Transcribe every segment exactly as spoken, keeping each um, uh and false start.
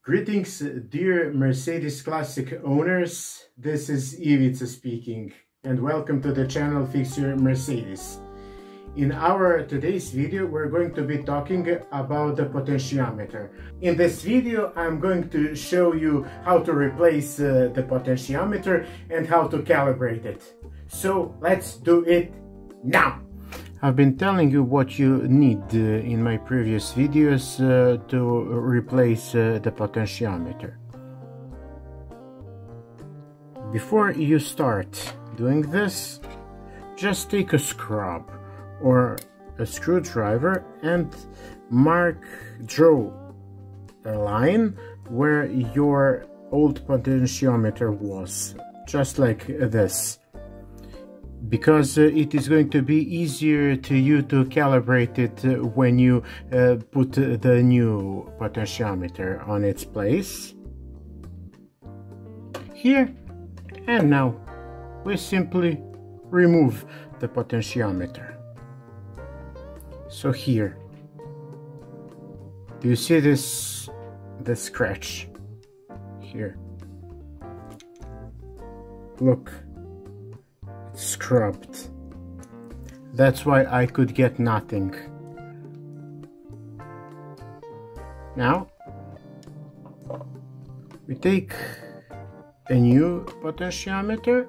Greetings, dear Mercedes Classic owners. This is Ivica speaking, and welcome to the channel Fix Your Mercedes. In our today's video, we're going to be talking about the potentiometer. In this video, I'm going to show you how to replace uh, the potentiometer and how to calibrate it. So let's do it now. I've been telling you what you need uh, in my previous videos uh, to replace uh, the potentiometer. Before you start doing this, just take a scrub or a screwdriver and mark, draw a line where your old potentiometer was, just like this. Because uh, it is going to be easier to you to calibrate it uh, when you uh, put uh, the new potentiometer on its place. Here and now we simply remove the potentiometer. So here, do you see this, the scratch here? Look. Scrubbed. That's why I could get nothing. Now we take a new potentiometer,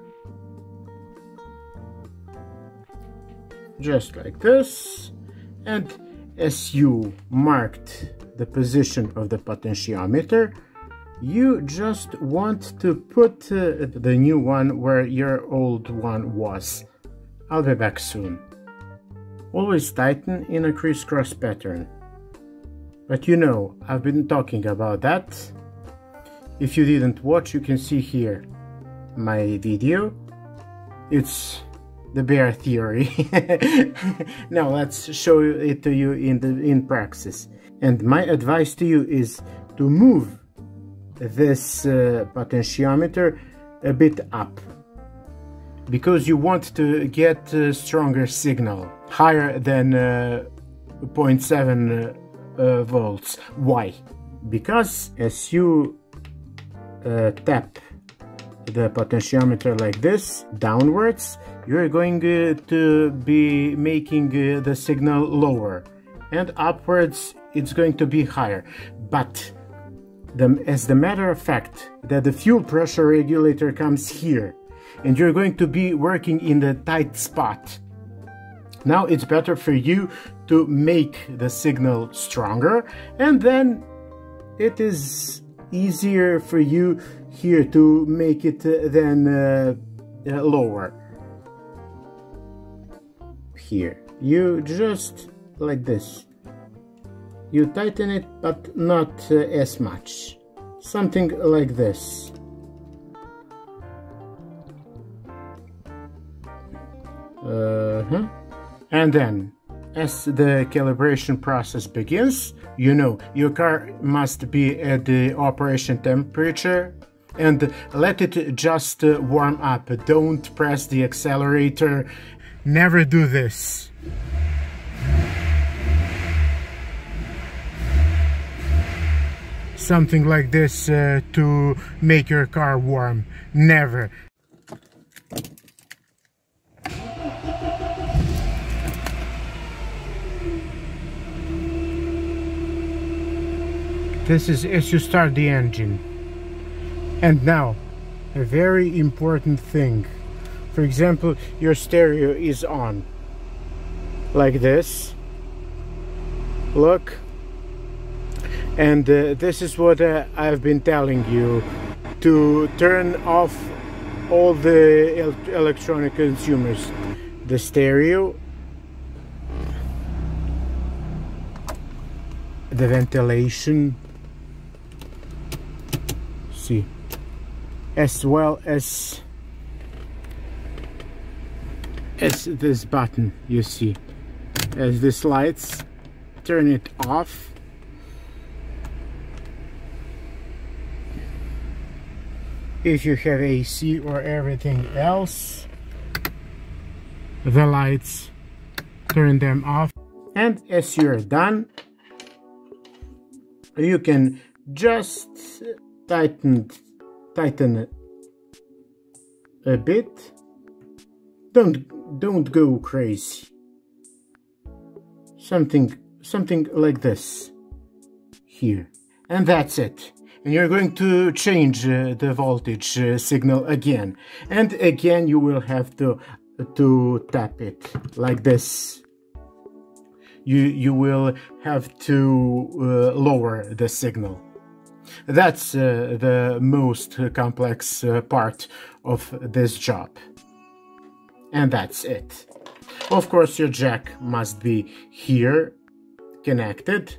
just like this, and as you marked the position of the potentiometer, you just want to put uh, the new one where your old one was. I'll be back soon. Always tighten in a crisscross pattern. But you know, I've been talking about that. If you didn't watch, you can see here my video. It's the bare theory. Now let's show it to you in the in practice. And my advice to you is to move this uh, potentiometer a bit up, because you want to get a stronger signal, higher than uh, zero point seven uh, volts. Why? Because as you uh, tap the potentiometer like this downwards, you're going uh, to be making uh, the signal lower, and upwards it's going to be higher. But The, as the matter of fact that the fuel pressure regulator comes here and you're going to be working in the tight spot, now it's better for you to make the signal stronger, and then it is easier for you here to make it uh, then uh, uh, lower. Here you just like this, you tighten it, but not uh, as much. Something like this. Uh-huh. And then, as the calibration process begins, you know, your car must be at the operation temperature, and let it just uh, warm up. Don't press the accelerator. Never do this. Something like this uh, to make your car warm. Never. This is as you start the engine. And now, a very important thing. For example, your stereo is on. Like this. Look. And uh, this is what uh, I've been telling you, to turn off all the el electronic consumers. The stereo, the ventilation, see, as well as as this button, you see, as this lights, turn it off. If you have A C or everything else, the lights, turn them off. And as you're done, you can just tighten tighten a bit. Don't don't go crazy. Something something like this here, and that's it. And you're going to change uh, the voltage uh, signal again, and again you will have to to tap it like this. You you will have to uh, lower the signal. That's uh, the most complex uh, part of this job. And that's it. Of course, your jack must be here, connected.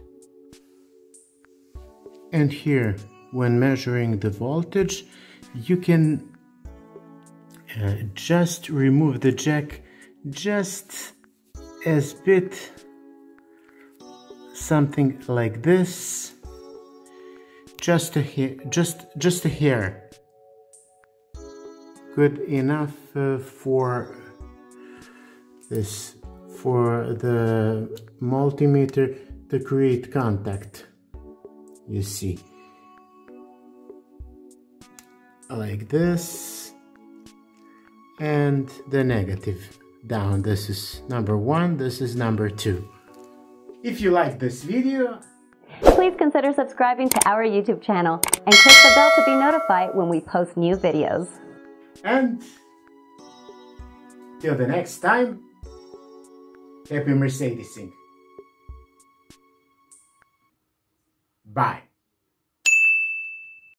And here, when measuring the voltage, you can uh, just remove the jack just as bit, something like this. Just a hair, just just a hair. Good enough uh, for this, for the multimeter to create contact. You see, like this, and the negative down. This is number one, this is number two. If you like this video, please consider subscribing to our YouTube channel and click the bell to be notified when we post new videos. And till the next time, happy Mercedesing. Bye.